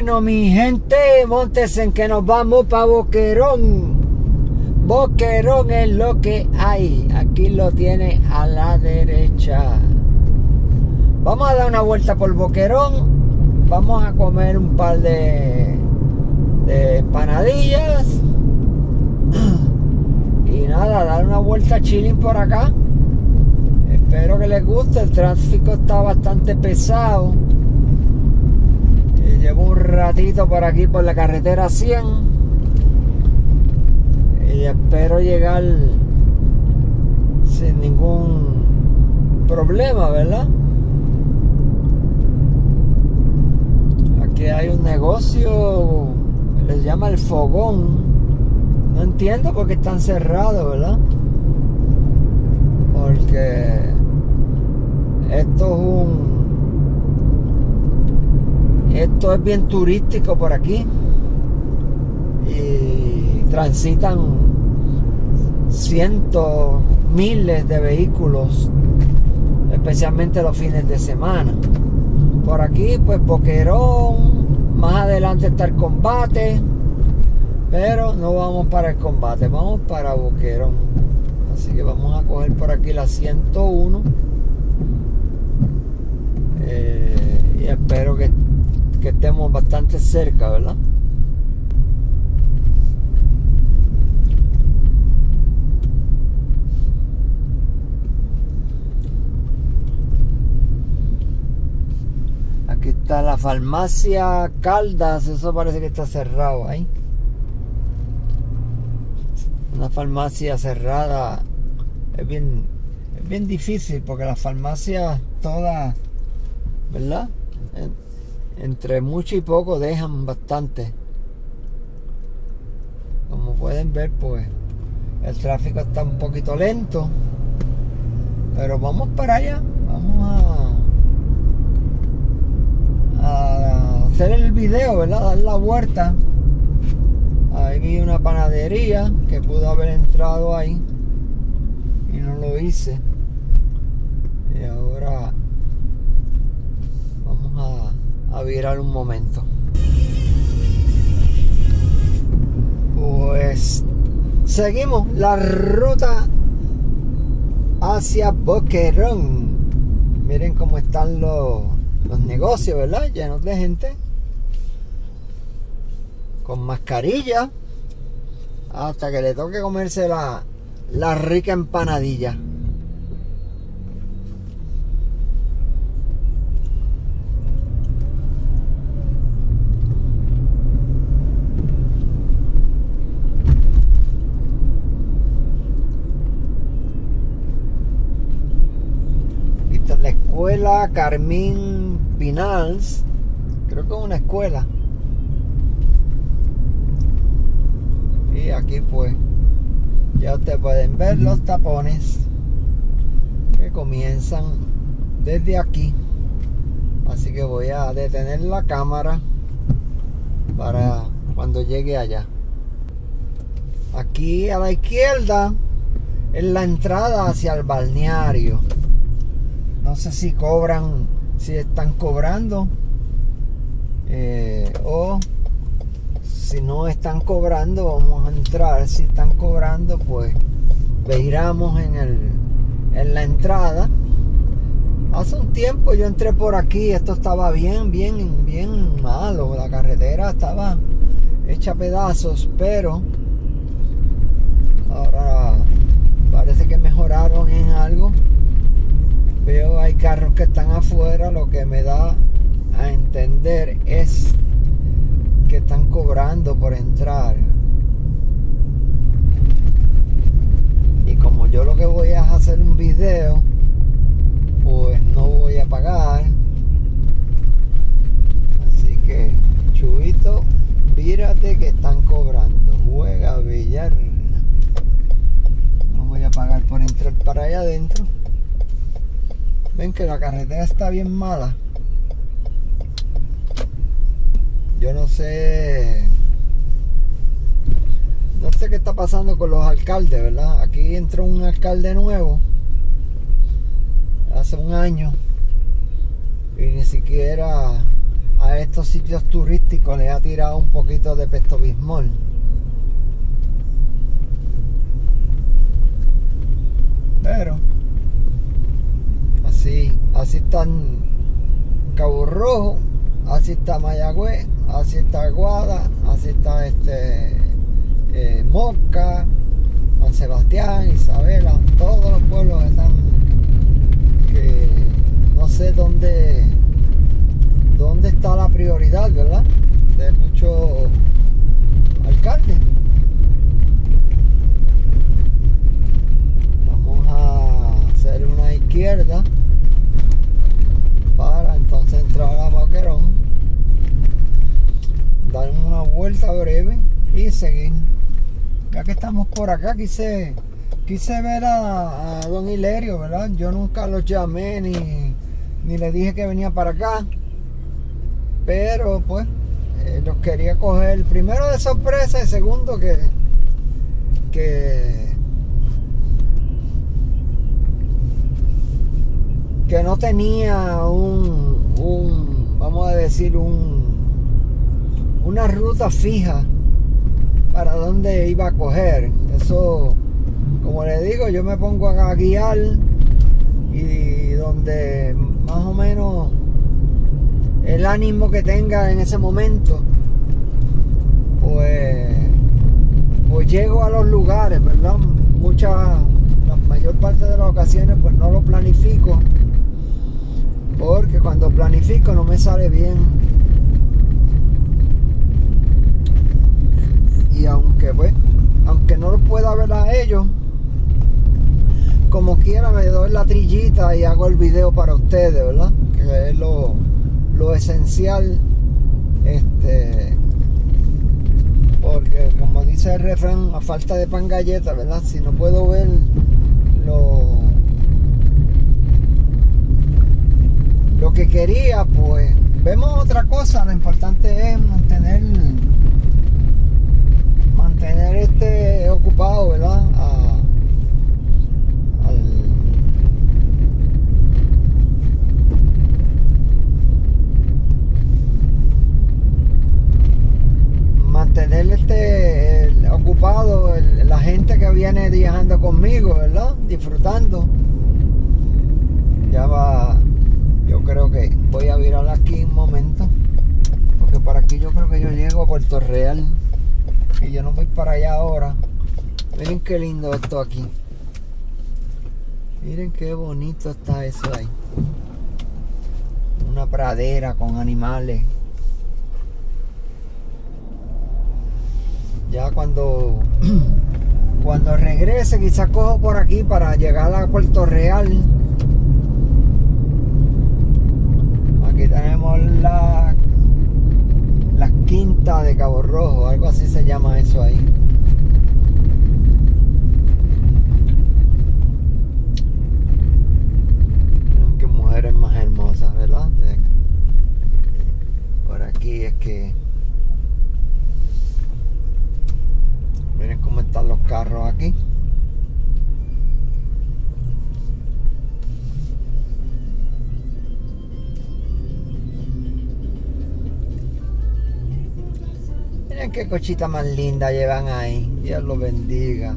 Bueno, mi gente, móntense en que nos vamos para Boquerón. Boquerón es lo que hay. Aquí lo tiene a la derecha. Vamos a dar una vuelta por Boquerón. Vamos a comer un par de empanadillas. Y nada, dar una vuelta chilling por acá. Espero que les guste. El tráfico está bastante pesado. Llevo un ratito por aquí por la carretera 100 y espero llegar sin ningún problema, ¿verdad? Aquí hay un negocio, les llama El Fogón. No entiendo por qué están cerrados, ¿verdad? Porque esto es bien turístico por aquí y transitan cientos, miles de vehículos, especialmente los fines de semana. Por aquí pues Boquerón, más adelante está el Combate, pero no vamos para el Combate, vamos para Boquerón. Así que vamos a coger por aquí la 101 y espero que estemos bastante cerca, ¿verdad? Aquí está la farmacia Caldas, eso parece que está cerrado ahí. Una farmacia cerrada es bien difícil porque las farmacias todas, ¿verdad? Entre mucho y poco dejan bastante. Como pueden ver, pues el tráfico está un poquito lento, pero vamos para allá. Vamos a hacer el video, ¿verdad? Dar la vuelta. Ahí vi una panadería que pudo haber entrado ahí y no lo hice, y ahora vamos a virar un momento. Pues seguimos la ruta hacia Boquerón. Miren cómo están los negocios, ¿verdad? Llenos de gente con mascarilla hasta que le toque comerse la rica empanadilla. La escuela Carmín Pinals, creo que es una escuela, y aquí pues ya ustedes pueden ver los tapones que comienzan desde aquí, así que voy a detener la cámara para cuando llegue allá. Aquí a la izquierda es la entrada hacia el balneario. No sé si cobran, si están cobrando o si no están cobrando, vamos a entrar. Si están cobrando, pues veiramos en la entrada. Hace un tiempo yo entré por aquí, esto estaba bien malo, la carretera estaba hecha a pedazos, pero ahora parece que mejoraron en algo. Veo hay carros que están afuera, lo que me da a entender es que están cobrando por entrar. Y como yo lo que voy a hacer un video, pues no voy a pagar. Así que, Chubito, mírate que están cobrando. Juega billar. No voy a pagar por entrar para allá adentro. Ven que la carretera está bien mala. Yo no sé qué está pasando con los alcaldes, ¿verdad? Aquí entró un alcalde nuevo hace un año y ni siquiera a estos sitios turísticos le ha tirado un poquito de Pepto-Bismol. Pero así están Cabo Rojo, así está Mayagüez, así está Aguada, así está Moca, San Sebastián, Isabela. Todos los pueblos están, que no sé dónde está la prioridad, ¿verdad?, de muchos alcaldes. Vamos a hacer una izquierda para entonces entrar a Boquerón, dar una vuelta breve y seguir. Ya que estamos por acá, quise ver a don Hilario, ¿verdad? Yo nunca los llamé ni le dije que venía para acá, pero pues los quería coger primero de sorpresa y segundo que no tenía vamos a decir, una ruta fija para dónde iba a coger. Eso, como le digo, yo me pongo a guiar y donde más o menos el ánimo que tenga en ese momento, pues llego a los lugares, ¿verdad? La mayor parte de las ocasiones pues no lo planifico, porque cuando planifico no me sale bien. Y aunque no lo pueda ver a ellos, como quiera me doy la trillita y hago el video para ustedes, ¿verdad? Que es lo esencial, porque como dice el refrán, a falta de pan galleta, ¿verdad? Si no puedo ver lo que quería, pues vemos otra cosa. Lo importante es mantener ocupado, ¿verdad? Mantener ocupado la gente que viene viajando conmigo, ¿verdad? Disfrutando. Ya va. Yo creo que voy a virar aquí un momento, porque por aquí yo creo que yo llego a Puerto Real y yo no voy para allá ahora. Miren qué lindo esto aquí. Miren qué bonito está eso ahí. Una pradera con animales. Ya cuando regrese, quizás cojo por aquí para llegar a Puerto Real. Aquí tenemos la quinta de Cabo Rojo, algo así se llama eso ahí. Miren qué mujeres más hermosas, ¿verdad? Por aquí es que miren cómo están los carros aquí. Miren qué cochita más linda llevan ahí. Dios los bendiga.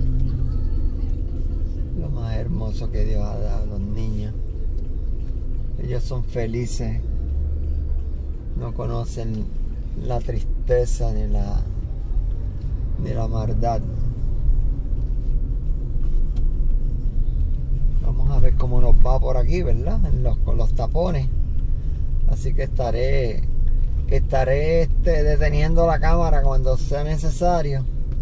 Lo más hermoso que Dios ha dado a los niños. Ellos son felices. No conocen la tristeza ni la maldad. Vamos a ver cómo nos va por aquí, ¿verdad? Con los tapones. Así que estaré deteniendo la cámara cuando sea necesario.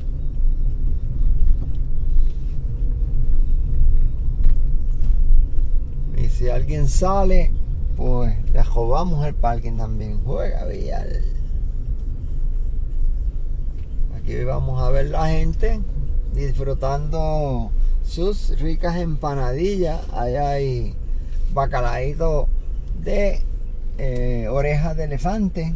Y si alguien sale, pues le robamos el parking también. Juega Villal. Aquí vamos a ver la gente disfrutando sus ricas empanadillas. Allá hay bacalaíto de orejas de elefante.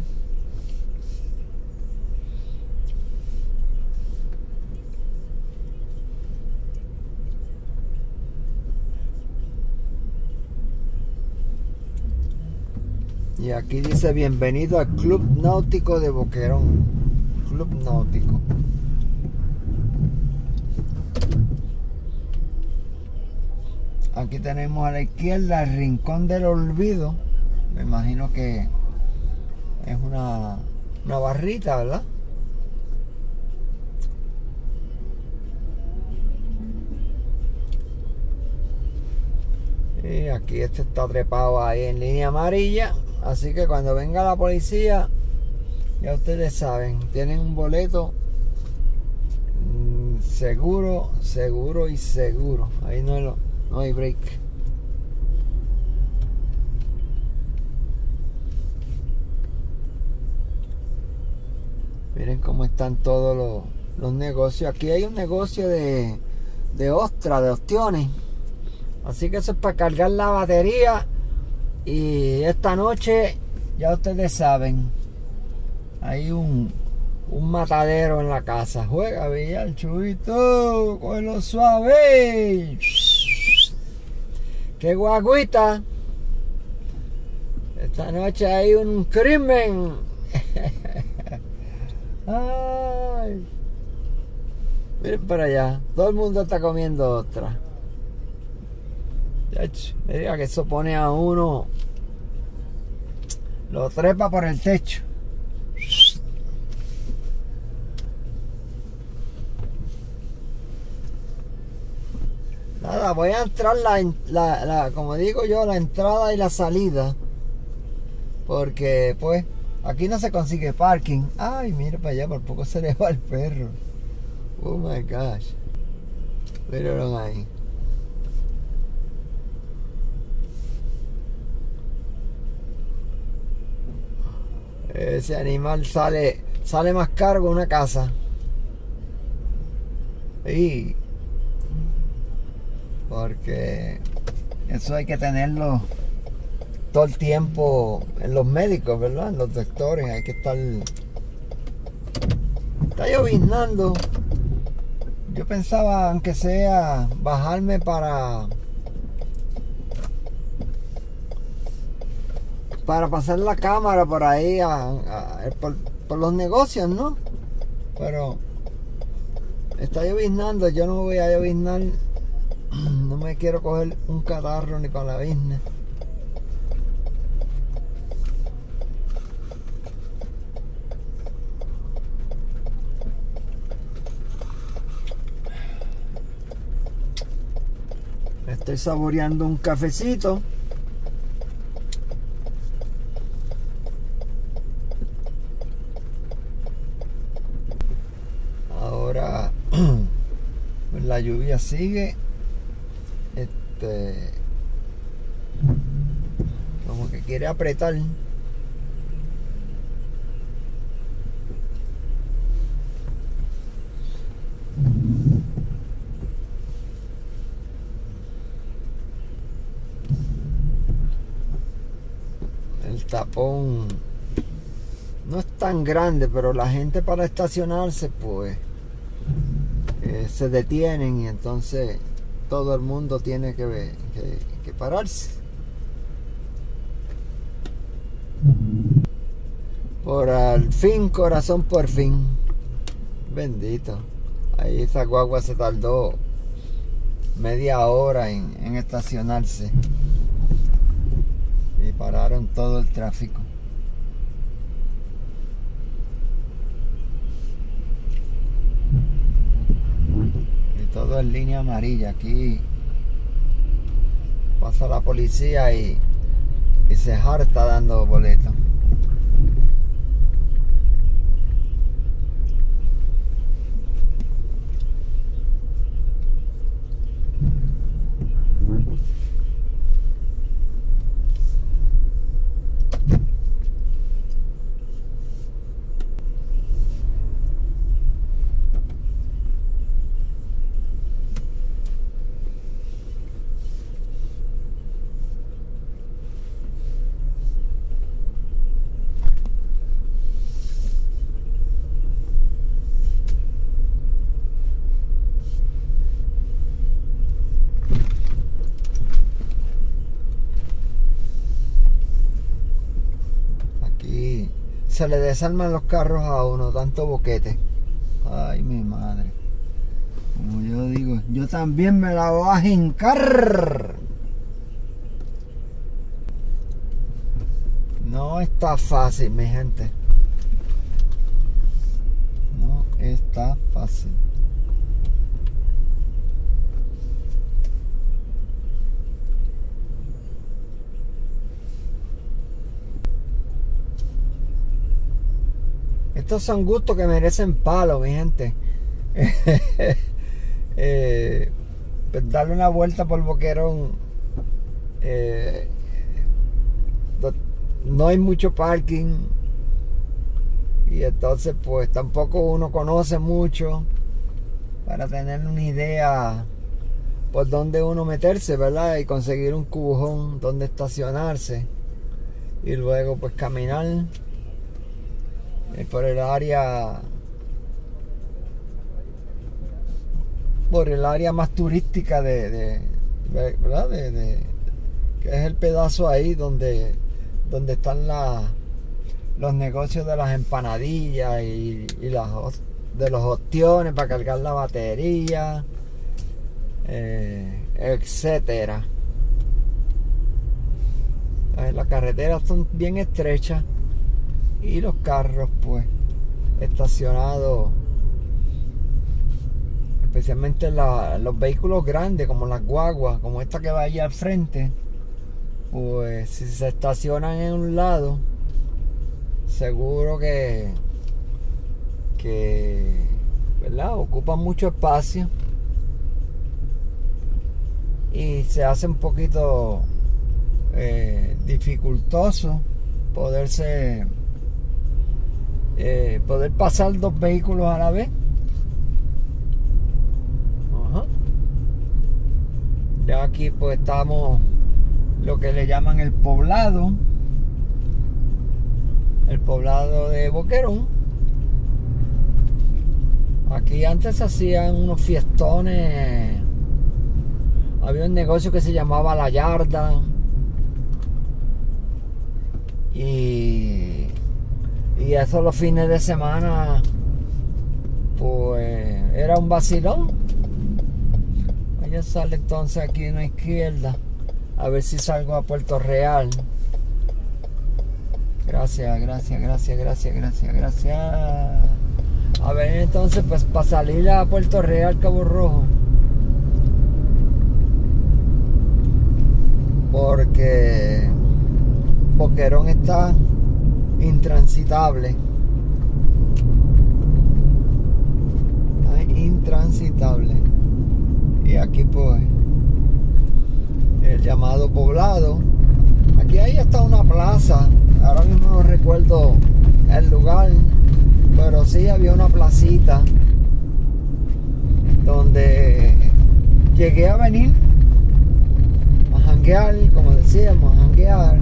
Y aquí dice: bienvenido al Club Náutico de Boquerón. Club Náutico. Aquí tenemos a la izquierda el Rincón del Olvido. Me imagino que es una barrita, ¿verdad? Y aquí este está trepado ahí en línea amarilla. Así que cuando venga la policía, ya ustedes saben, tienen un boleto seguro, seguro y seguro. Ahí no hay break. Miren cómo están todos los negocios. Aquí hay un negocio de ostras, de ostiones. Así que eso es para cargar la batería. Y esta noche, ya ustedes saben, hay un matadero en la casa. Juega billar, Chubito, cógelo suave. ¡Qué guaguita! Esta noche hay un crimen. Ay. Miren para allá, todo el mundo está comiendo ostras. Me diga que eso pone a uno, lo trepa por el techo. Nada, voy a entrar como digo yo, la entrada y la salida, porque pues aquí no se consigue parking. Ay, mira para allá, por poco se le va el perro. Oh my gosh. Miren ahí. Ese animal sale más caro que una casa. Y porque eso hay que tenerlo todo el tiempo en los médicos, ¿verdad? En los doctores hay que estar. Está lloviznando. Yo pensaba, aunque sea, bajarme para pasar la cámara por ahí por los negocios, ¿no? Pero está lloviznando, yo no voy a lloviznar. No me quiero coger un catarro ni para la business. Estoy saboreando un cafecito. Ahora pues la lluvia sigue. Como que quiere apretar. El tapón no es tan grande, pero la gente para estacionarse pues se detienen y entonces todo el mundo tiene que pararse. Por al fin, corazón, por fin. Bendito. Ahí esa guagua se tardó media hora en estacionarse. Y pararon todo el tráfico. Y todo en línea amarilla. Aquí pasa la policía y se harta dando boletos. se le desarman los carros a uno, tanto boquete. Ay, mi madre. Como yo digo, yo también me la voy a jincar. No está fácil, mi gente. No está fácil. Estos son gustos que merecen palo, mi gente. Pues darle una vuelta por Boquerón. No hay mucho parking. Y entonces pues tampoco uno conoce mucho para tener una idea por dónde uno meterse, ¿verdad? Y conseguir un cubujón donde estacionarse. Y luego pues caminar por el área más turística ¿verdad? Que es el pedazo ahí donde están los negocios de las empanadillas y de los ostiones para cargar la batería, etcétera. Las carreteras son bien estrechas y los carros pues estacionados, especialmente los vehículos grandes como las guaguas, como esta que va allá al frente, pues si se estacionan en un lado, seguro que ¿verdad? Ocupan mucho espacio y se hace un poquito dificultoso poder pasar dos vehículos a la vez. Ya aquí pues estamos lo que le llaman el poblado de Boquerón. Aquí antes hacían unos fiestones, había un negocio que se llamaba La Yarda y eso los fines de semana pues era un vacilón. Ella sale entonces aquí en la izquierda, a ver si salgo a Puerto Real. Gracias. A ver entonces pues para salir a Puerto Real, Cabo Rojo, porque Boquerón está intransitable. Y aquí pues el llamado poblado. Aquí ahí está una plaza, ahora mismo no recuerdo el lugar, pero sí había una placita donde llegué a venir a janguear, como decíamos, a janguear.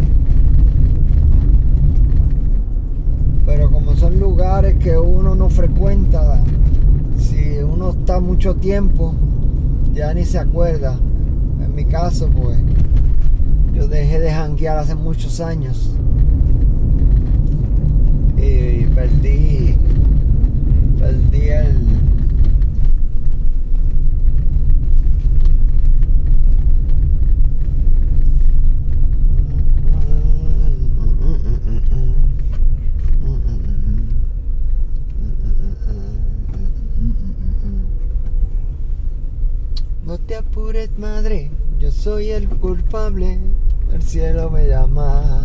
Pero como son lugares que uno no frecuenta, si uno está mucho tiempo, ya ni se acuerda. En mi caso, pues, yo dejé de janguear hace muchos años y perdí el No te apures, madre, yo soy el culpable, el cielo me llama.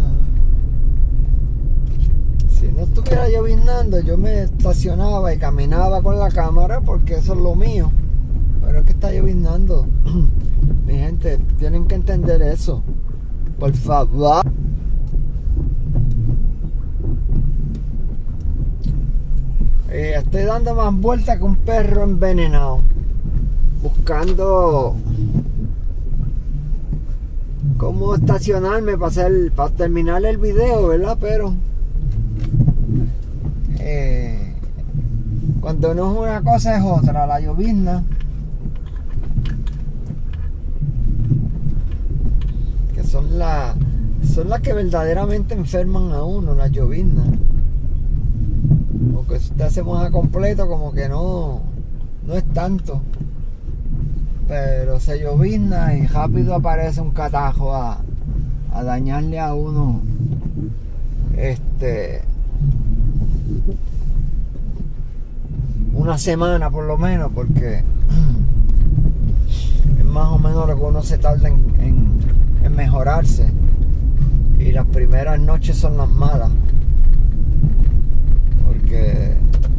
Si no estuviera lloviznando, yo me estacionaba y caminaba con la cámara porque eso es lo mío. Pero es que está lloviznando. Mi gente, tienen que entender eso. Por favor. Estoy dando más vueltas que un perro envenenado, buscando cómo estacionarme para terminar el video, ¿verdad? Pero cuando no es una cosa es otra. La llovizna, que son las que verdaderamente enferman a uno, las lloviznas. porque si te hacemos a completo como que no es tanto, pero se llovizna y rápido aparece un catajo a dañarle a uno una semana por lo menos, porque es más o menos lo que uno se tarda en mejorarse, y las primeras noches son las malas porque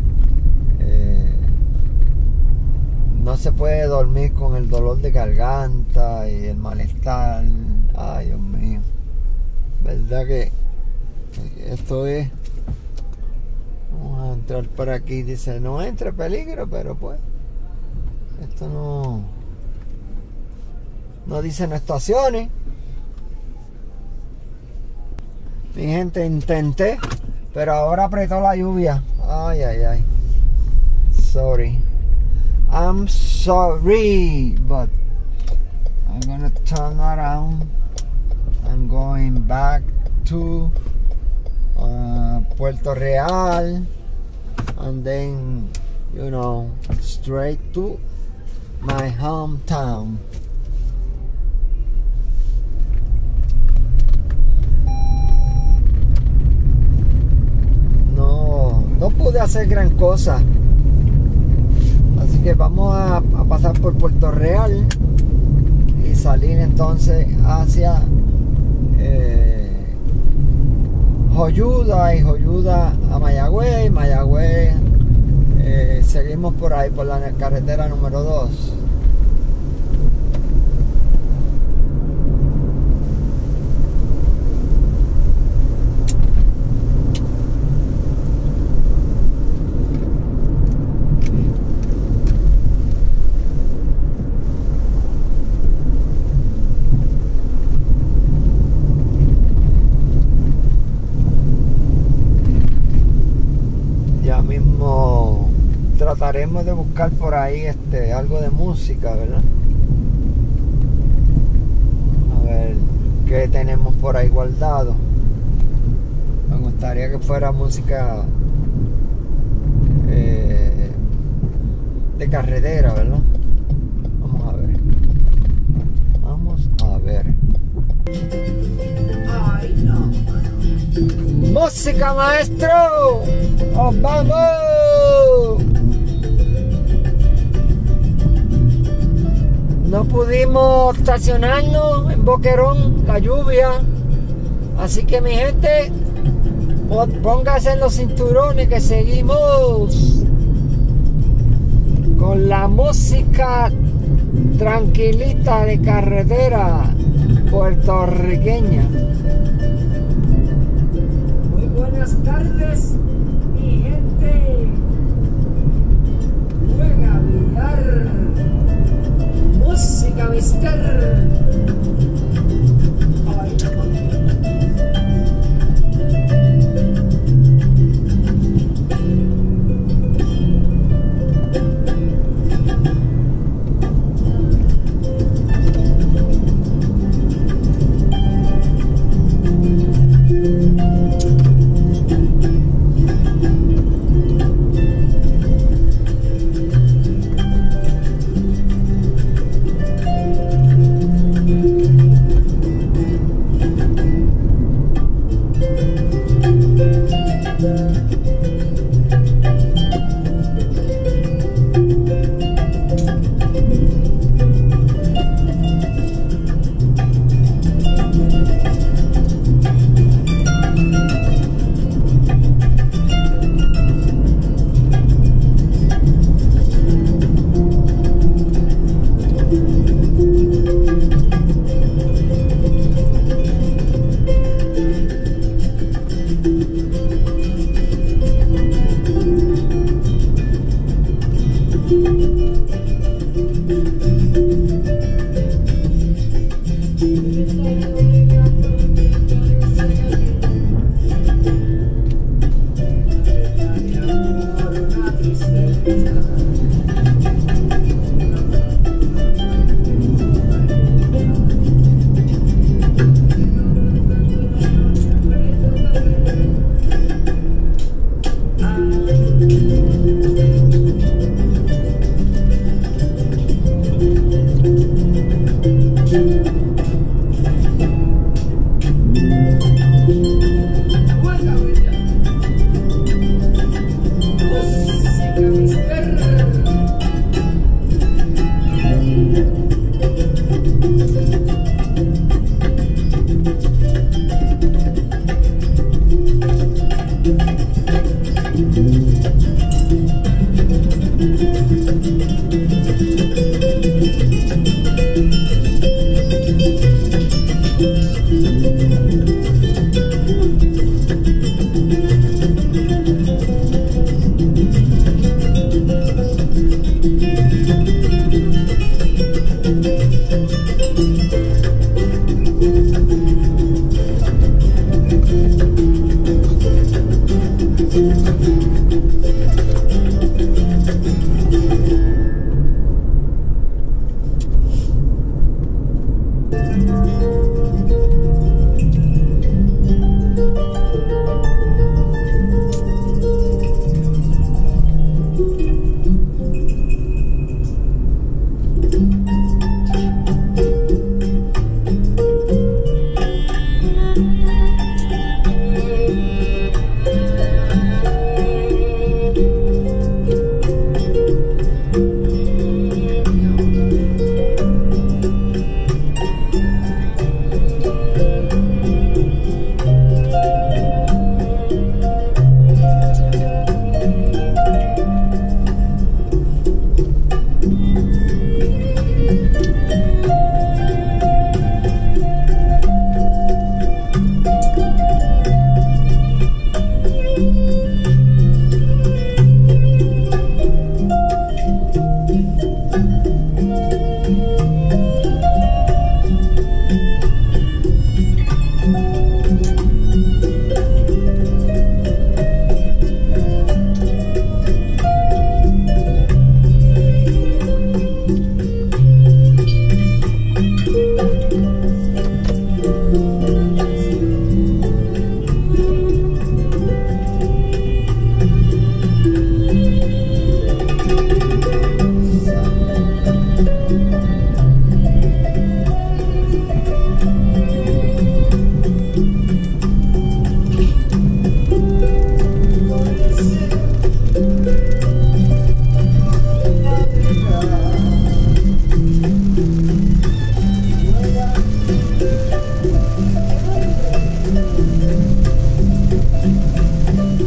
no se puede dormir con el dolor de garganta y el malestar. Ay, Dios mío, verdad que esto es... Vamos a entrar por aquí, dice no entre peligro, pero pues esto no dice no estaciones. Mi gente, intenté, pero ahora apretó la lluvia. Ay, ay, ay. Sorry. I'm sorry, but I'm gonna turn around. I'm going back to Puerto Real, and then, you know, straight to my hometown. No pude hacer gran cosa, así que vamos a pasar por Puerto Real y salir entonces hacia Joyuda, y Joyuda a Mayagüez, Mayagüez seguimos por ahí por la carretera número 2. Trataremos de buscar por ahí algo de música, ¿verdad? A ver qué tenemos por ahí guardado. Me gustaría que fuera música de carretera, ¿verdad? Vamos a ver. Vamos a ver. Ay, no. ¡Música, maestro! ¡Os vamos! No pudimos estacionarnos en Boquerón, la lluvia. Así que mi gente, póngase en los cinturones que seguimos con la música tranquilita de carretera puertorriqueña. Muy buenas tardes, mi gente. Juega billar. Música, mister. Ay,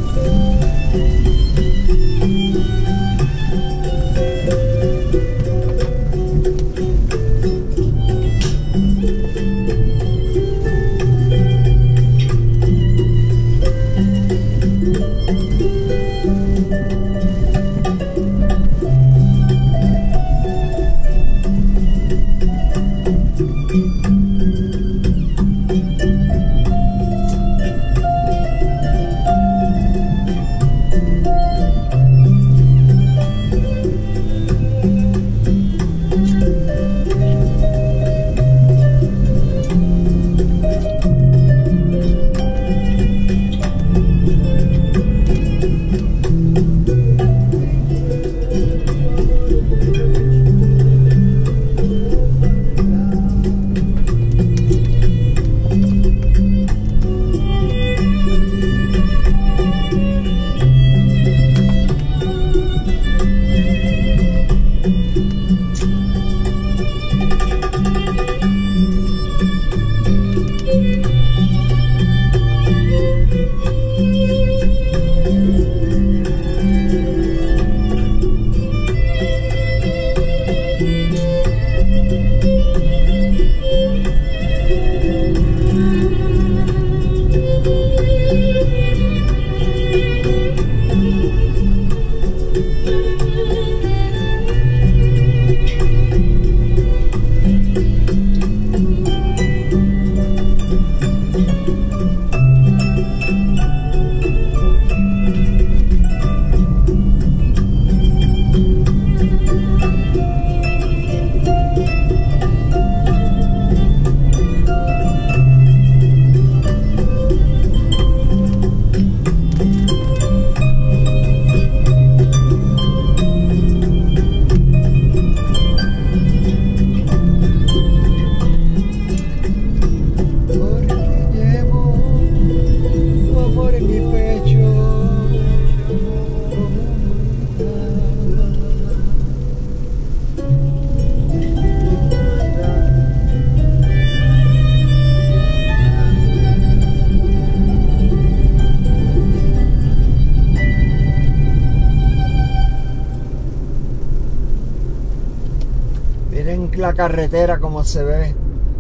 La carretera como se ve,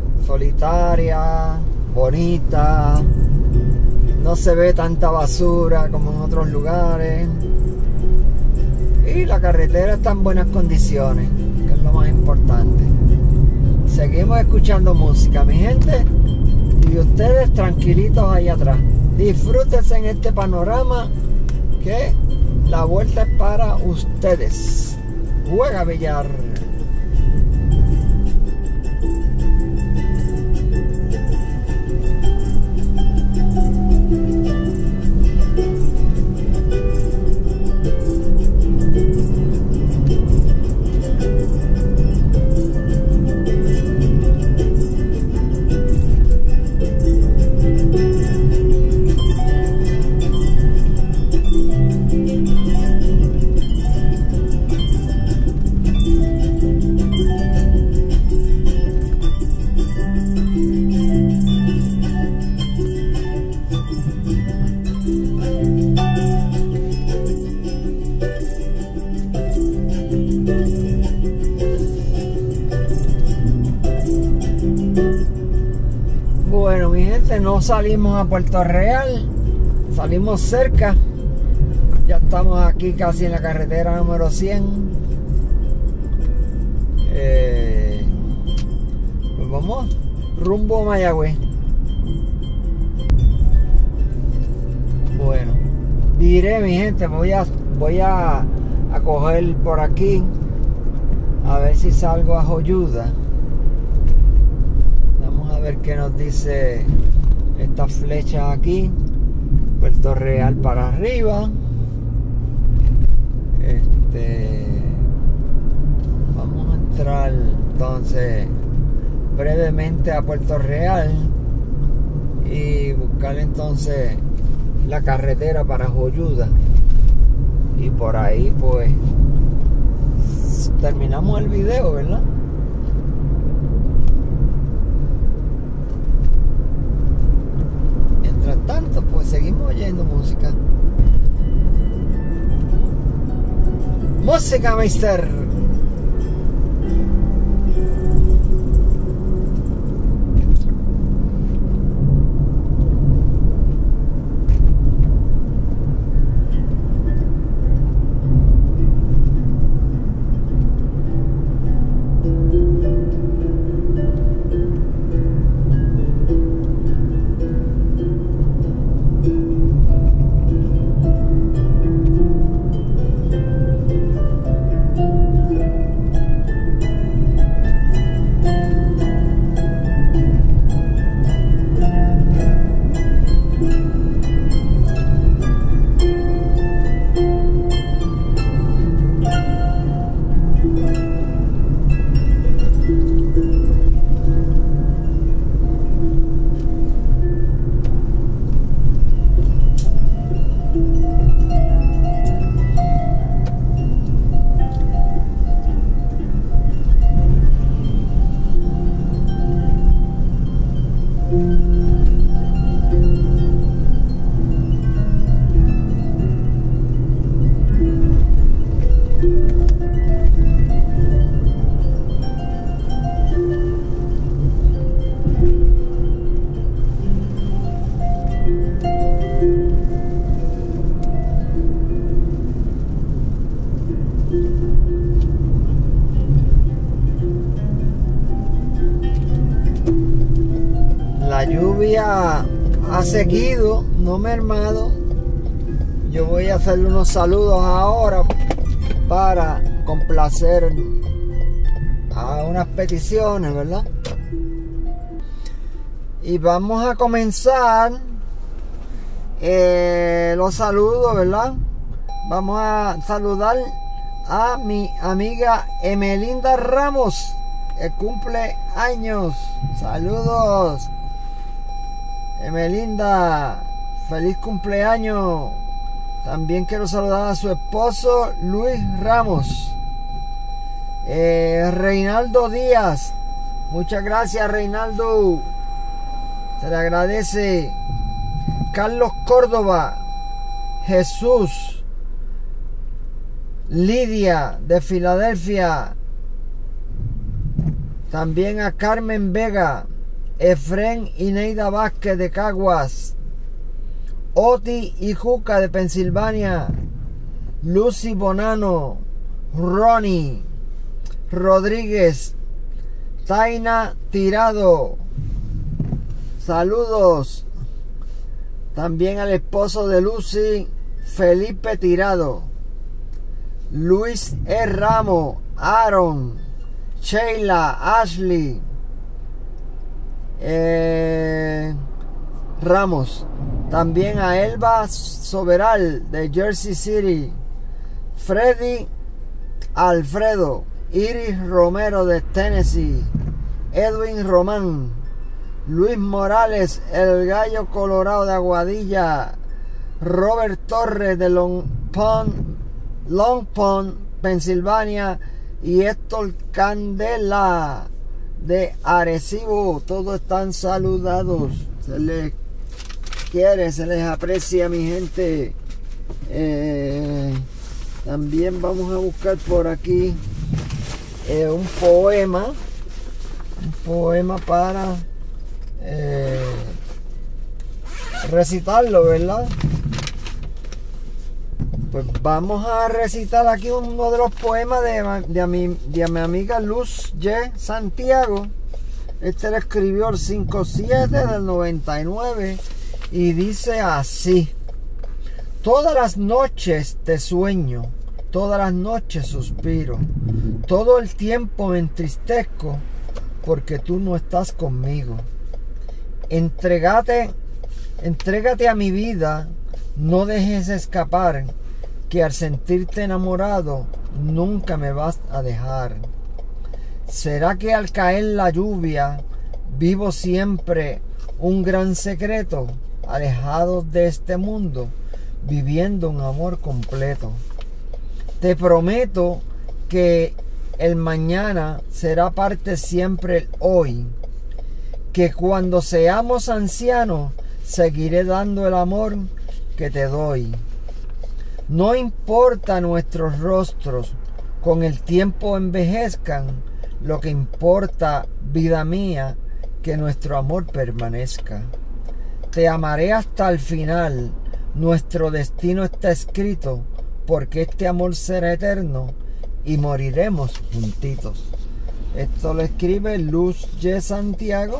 solitaria, bonita, no se ve tanta basura como en otros lugares y la carretera está en buenas condiciones, que es lo más importante. Seguimos escuchando música, mi gente, y ustedes tranquilitos ahí atrás. Disfrútense en este panorama, que la vuelta es para ustedes. Juega billar. Bueno, mi gente, no salimos a Puerto Real, salimos cerca. Ya estamos aquí casi en la carretera número 100. Pues vamos rumbo a Mayagüez. Bueno, diré, mi gente, voy a coger por aquí a ver si salgo a Joyuda. Vamos a ver qué nos dice esta flecha aquí. Puerto Real para arriba. Vamos a entrar entonces brevemente a Puerto Real y buscar entonces la carretera para Joyuda, y por ahí pues terminamos el video, ¿verdad? Mientras tanto pues seguimos oyendo música. Música, mister. La lluvia ha seguido, no mermado. Yo voy a hacerle unos saludos ahora para complacer a unas peticiones, ¿verdad? Y vamos a comenzar los saludos, ¿verdad? Vamos a saludar a mi amiga Emelinda Ramos, que cumple años. Saludos, Emelinda, feliz cumpleaños. También quiero saludar a su esposo Luis Ramos. Reinaldo Díaz, muchas gracias, Reinaldo, se le agradece. Carlos Córdoba, Jesús, Lidia de Filadelfia, también a Carmen Vega, Efren y Neida Vázquez de Caguas, Oti y Juca de Pensilvania, Lucy Bonano, Ronnie Rodríguez, Taina Tirado, saludos. También al esposo de Lucy, Felipe Tirado, Luis E. Ramos, Aaron, Sheila, Ashley Ramos. También a Elba Soberal de Jersey City, Freddy Alfredo, Iris Romero de Tennessee, Edwin Román, Luis Morales, el Gallo Colorado de Aguadilla, Robert Torres de Long Pond, Pensilvania, y Héctor Candela de Arecibo. Todos están saludados. Se les quiere, se les aprecia, mi gente. También vamos a buscar por aquí un poema para recitarlo, ¿verdad? Pues vamos a recitar aquí uno de los poemas de mi amiga Luz G. Santiago. Este lo escribió el 5/7 del 99 y dice así: todas las noches te sueño, todas las noches suspiro, todo el tiempo me entristezco porque tú no estás conmigo. Entrégate a mi vida, no dejes escapar, que al sentirte enamorado nunca me vas a dejar. ¿Será que al caer la lluvia vivo siempre un gran secreto, alejado de este mundo, viviendo un amor completo? Te prometo que el mañana será parte siempre el hoy, que cuando seamos ancianos seguiré dando el amor que te doy. No importa nuestros rostros con el tiempo envejezcan, lo que importa, vida mía, que nuestro amor permanezca. Te amaré hasta el final, nuestro destino está escrito, porque este amor será eterno y moriremos juntitos. Esto lo escribe Luz G. Santiago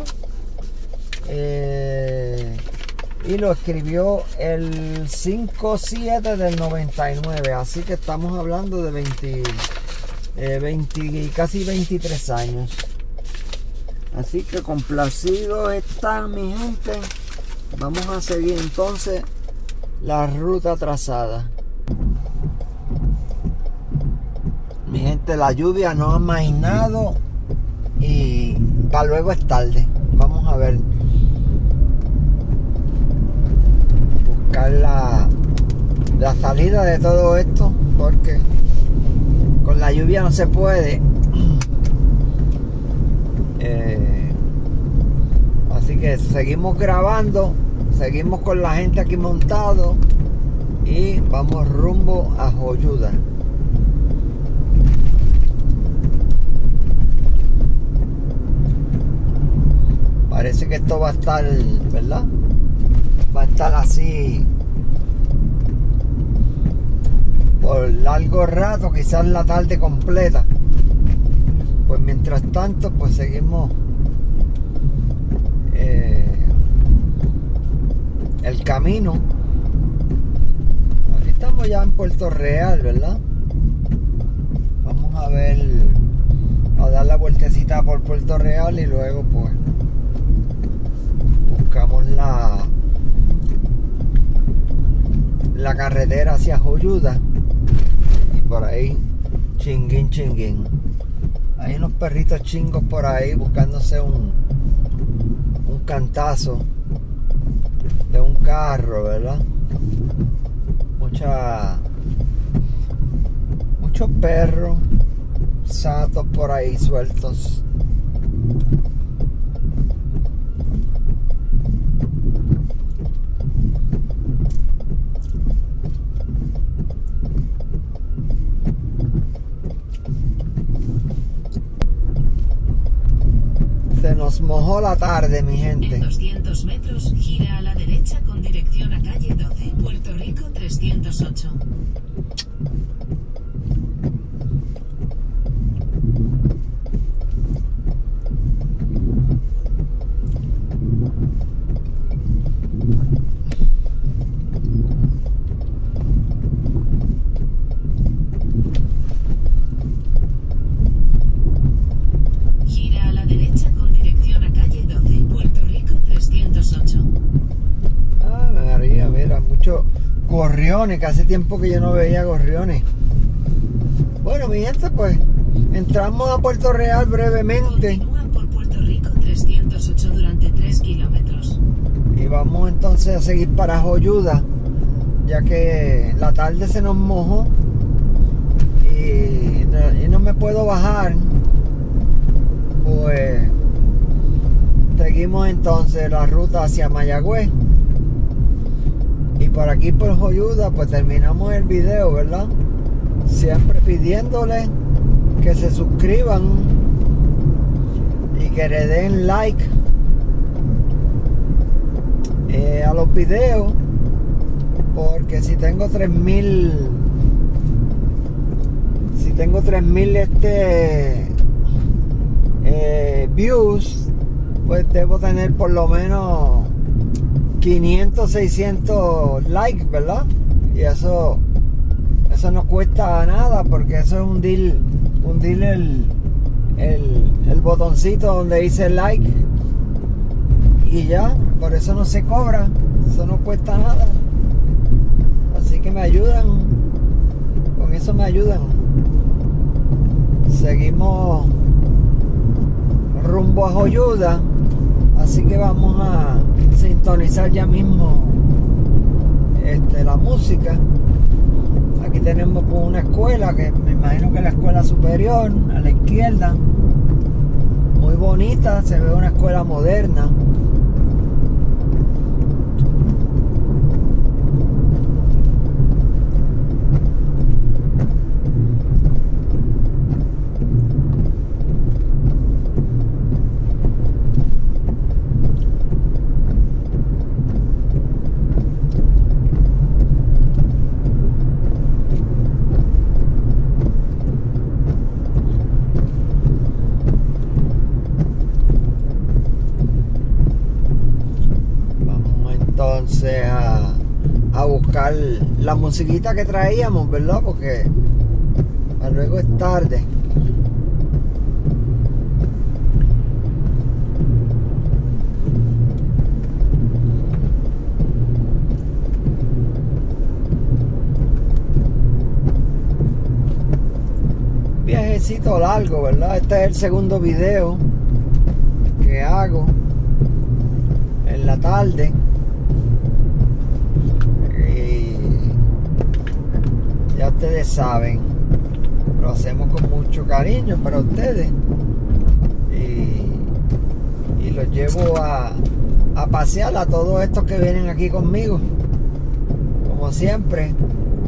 y lo escribió el 5/7 del 99, así que estamos hablando de 20, casi 23 años. Así que complacido está mi gente. Vamos a seguir entonces la ruta trazada. Mi gente, la lluvia no ha amainado y para luego es tarde. Vamos a ver, buscar la salida de todo esto, porque con la lluvia no se puede. Así que seguimos grabando, seguimos con la gente aquí montado y vamos rumbo a Joyuda. Parece que esto va a estar, ¿verdad? Va a estar así por largo rato, quizás la tarde completa. Pues mientras tanto, pues seguimos el camino. Aquí estamos ya en Puerto Real, ¿verdad? Vamos a ver, a dar la vueltecita por Puerto Real y luego pues buscamos la carretera hacia Joyuda y por ahí chinguín chinguín. Hay unos perritos chingos por ahí buscándose un cantazo de un carro, ¿verdad? Muchos perros satos por ahí sueltos. Se nos mojó la tarde, mi gente. En 200 metros, gira a la derecha con dirección a calle 12, Puerto Rico 308. Gorriones, que hace tiempo que yo no veía gorriones. Bueno, mi gente, pues entramos a Puerto Real brevemente. Continúa por Puerto Rico 308 durante 3 kilómetros. Y vamos entonces a seguir para Joyuda, ya que la tarde se nos mojó y no me puedo bajar. Pues seguimos entonces la ruta hacia Mayagüez. Y por aquí por Joyuda pues terminamos el video, ¿verdad? Siempre pidiéndole que se suscriban y que le den like a los videos, porque si tengo 3000 views, pues debo tener por lo menos 500, 600 likes, ¿verdad? Y eso no cuesta nada, porque eso es hundir el botoncito donde dice like y ya, por eso no se cobra, eso no cuesta nada. Así que me ayudan, con eso me ayudan. Seguimos rumbo a Joyuda, así que vamos a sintonizar ya mismo la música. Aquí tenemos una escuela, que me imagino que es la escuela superior, a la izquierda, muy bonita, se ve una escuela moderna. buscar la musiquita que traíamos, ¿verdad? Porque luego es tarde. Viajecito largo, ¿verdad? Este es el segundo video que hago en la tarde. Y ya ustedes saben, lo hacemos con mucho cariño para ustedes. Y los llevo a pasear a todos estos que vienen aquí conmigo, como siempre.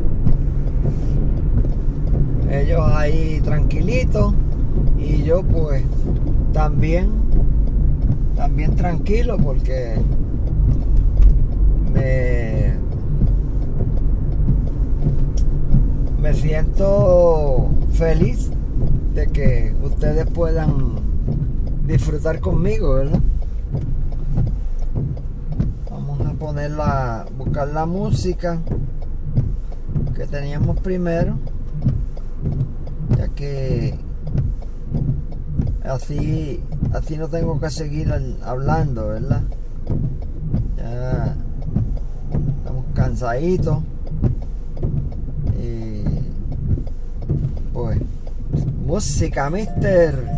Ellos ahí tranquilitos y yo pues también tranquilo, porque me siento feliz de que ustedes puedan disfrutar conmigo, ¿verdad? Vamos a buscar la música que teníamos primero, ya que así no tengo que seguir hablando, ¿verdad? Ya estamos cansaditos y pues música, mister.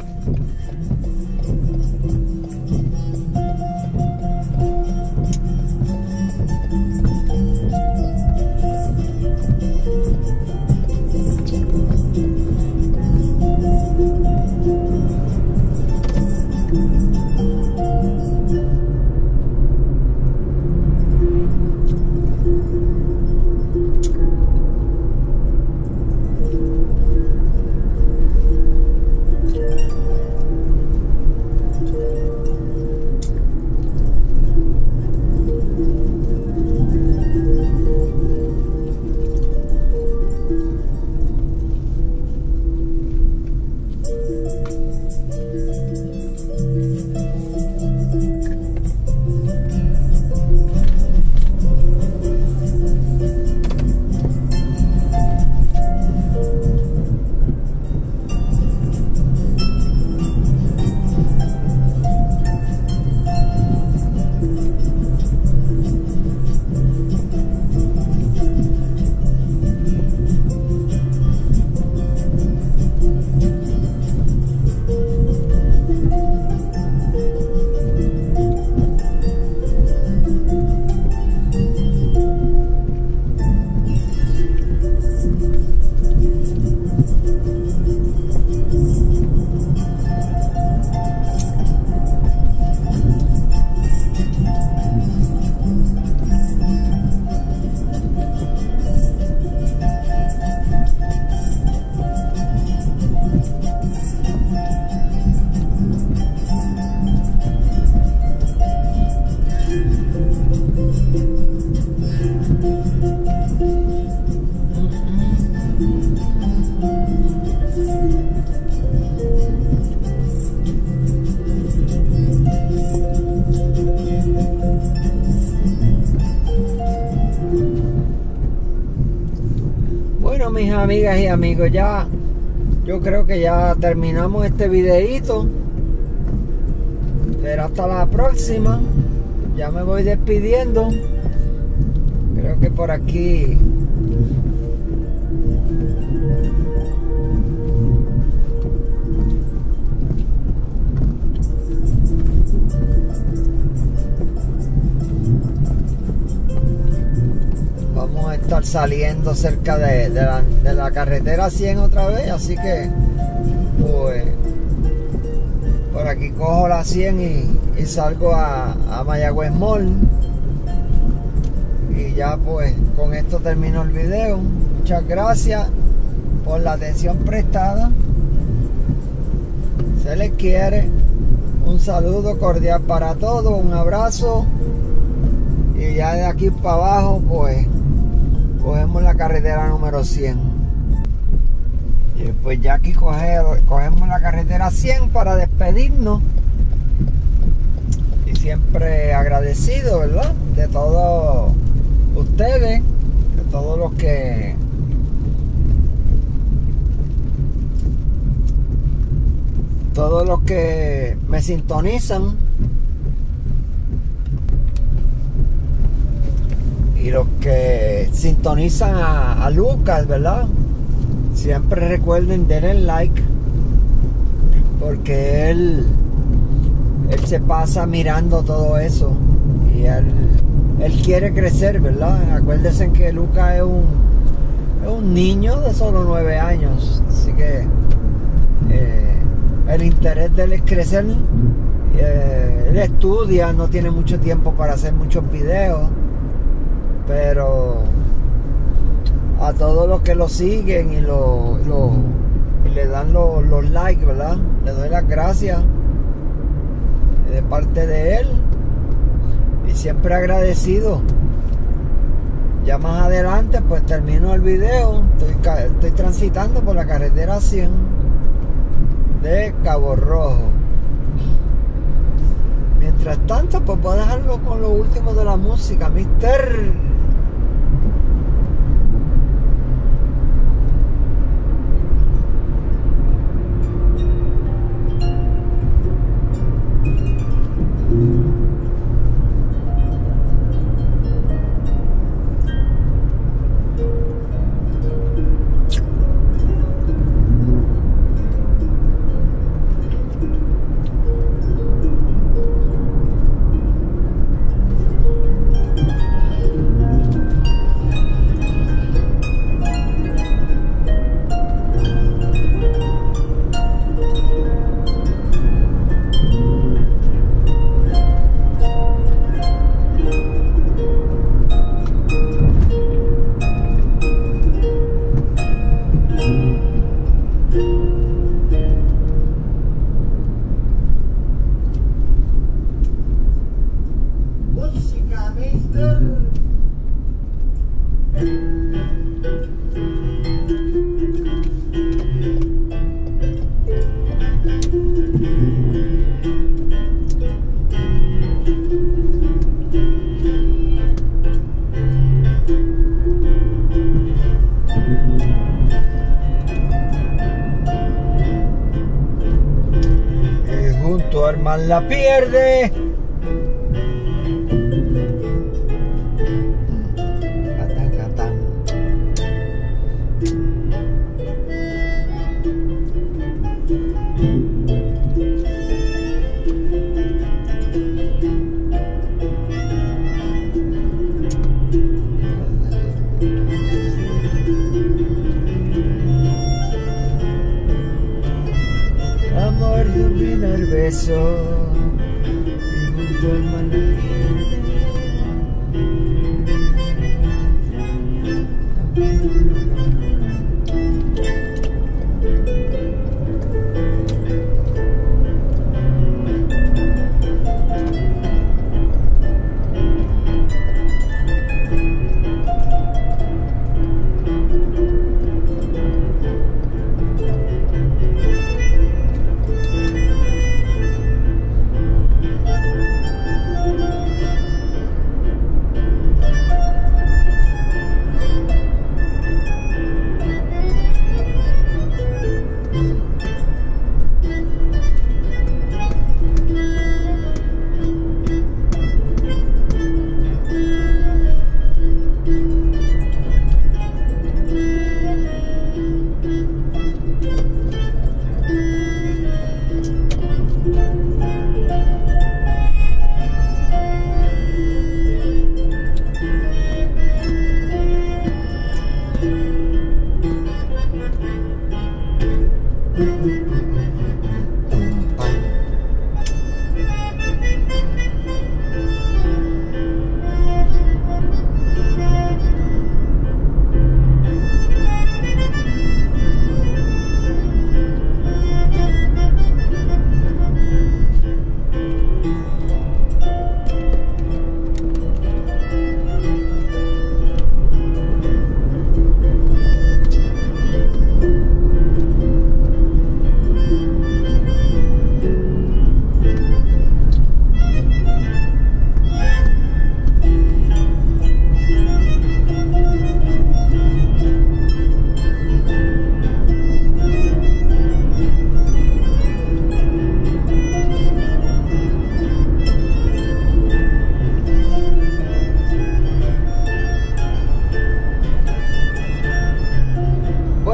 Bueno, mis amigas y amigos, yo creo que ya terminamos este videito. Pero hasta la próxima. Ya me voy despidiendo. Creo que por aquí vamos a estar saliendo cerca de la carretera 100 otra vez, así que pues por aquí cojo la 100 y salgo a Mayagüez Mall. Y ya pues con esto termino el video. Muchas gracias por la atención prestada. Se les quiere. Un saludo cordial para todos, un abrazo. Y ya de aquí para abajo pues cogemos la carretera número 100. Y pues ya aquí cogemos la carretera 100 para despedirnos. Y siempre agradecido, ¿verdad? De todos ustedes que me sintonizan y los que sintonizan a Lucas, ¿verdad? Siempre recuerden darle like, porque él se pasa mirando todo eso y él quiere crecer, ¿verdad? Acuérdense que Lucas es un niño de solo 9 años, así que el interés de él es crecer. Él estudia, no tiene mucho tiempo para hacer muchos videos, pero a todos los que lo siguen y le dan los likes, ¿verdad? Le doy las gracias de parte de él y siempre agradecido. Ya más adelante pues termino el video. Estoy transitando por la carretera 100 de Cabo Rojo. Mientras tanto pues voy a dejarlo con lo último de la música, Mr. Arman la pierde. Catán, catán. Amor de un primer beso y junto al mar la pierde.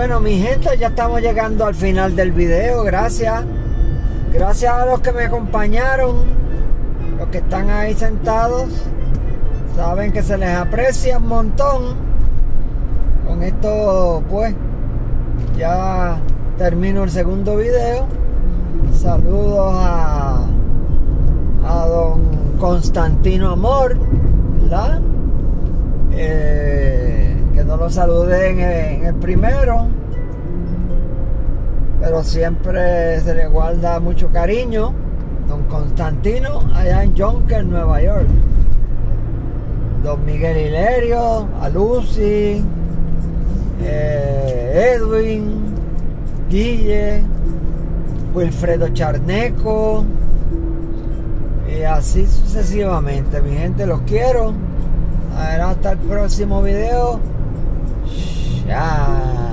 Bueno, mi gente, ya estamos llegando al final del video. Gracias a los que me acompañaron, los que están ahí sentados. Saben que se les aprecia un montón. Con esto pues ya termino el segundo video. Saludos a don Constantino Amor, ¿verdad? Que no lo saludé en el primero, pero siempre se le guarda mucho cariño. Don Constantino, allá en Yonkers, Nueva York. Don Miguel Hilerio, a Lucy, Edwin, Guille, Wilfredo Charneco, y así sucesivamente. Mi gente, los quiero. A ver, hasta el próximo video. Chao.